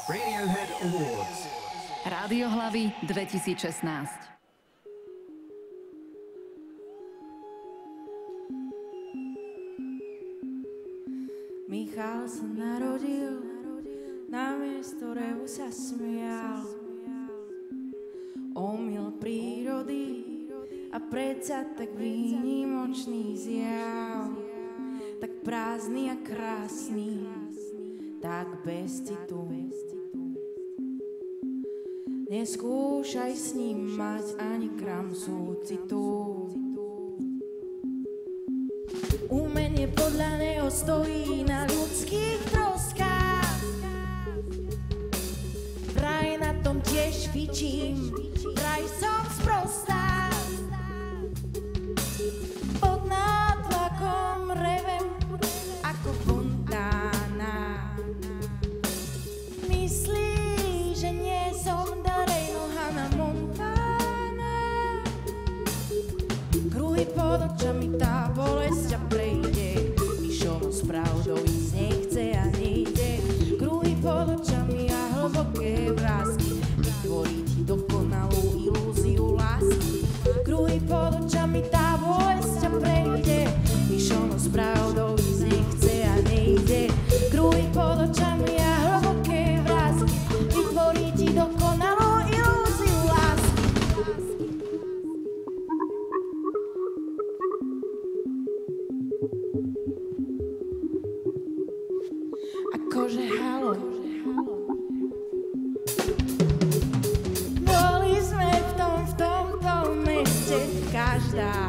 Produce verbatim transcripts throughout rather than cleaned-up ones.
Radiohead Awards. Rádiohlavy dvetisícšestnásť. Michal sa narodil na miesto, ktorému sa smial. Omyl prírody a predsa tak výnimočný zjav. Tak prázdny a krásny, tak bez citu. Neskúšaj s ním mať ani gram súcitu. Umenie podľa neho stojí na ľudských troskách. Vraj na tom tiež fičím, vraj som sprostá. Pod nátlakom revem ako fontána. Myslí, že nie som Darejno Hannah Montana. Kruhy pod očami, tá bolesť ťa prejde. Myšom s pravdou ísť nechce a nejde. Kruhy pod očami a hlboké vrásky vytvorí ti dokonalú ilúziu lásky. Kruhy pod očami, tá bolesť ťa prejde. Myšom s pravdou ísť nechce a nejde. Kruhy pod očami a hlboké vrásky vytvorí ti dokonalú ilúziu lásky. Akože halo. Boli sme v tom, v tomto meste každá.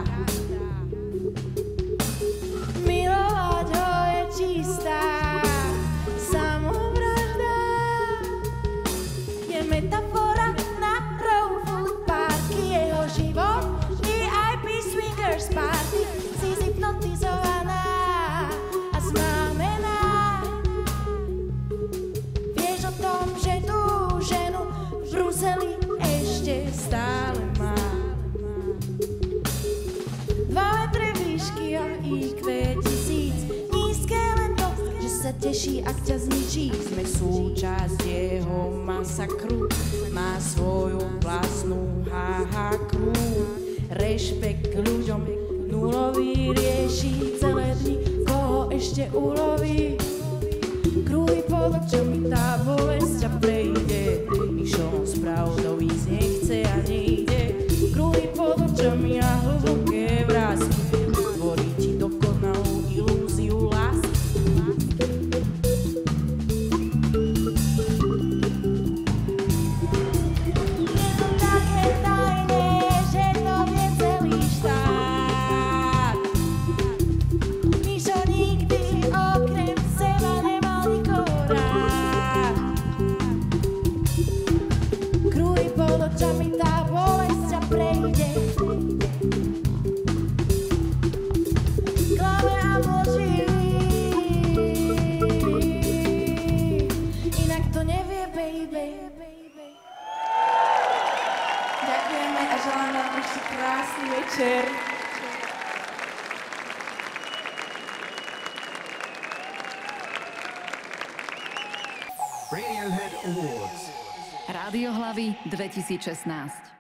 Milovať ho je čistá samovražda. Je metafora na Raw Food Park. Jeho život vé í pé swingers party. Si zhypnotizovaná a známená. Vieš o tom, že tú ženu v Bruseli ešte stále má. Dva metre výšky a í kvé tisíc. Nízke len to, že sa teší, ak ťa zničí. Sme súčasť jeho masakru. Má svoju vlastnú há-há crew. Rešpekt k ľuďom nulový, rieši celé dni, koho ešte uloví. Kruhy pod očami, tá bolesť ťa prejde. Myšom s pravdou ísť nechce a nejde. Kruhy pod očami a hlboké vrásky vytvorí ti dokonalú ilúziu lásky. Je to také tajné, že to vie celý štát. Myšo nikdy okrem seba nemal nikoho rád. Kruhy pod očami, tá bolesť ťa prejde. Klame a mlčí, inak to nevie, baby. Ďakujeme a želám vám ešte krásny večer. Radiohead Awards. Rádiohlavy dvetisícšestnásť.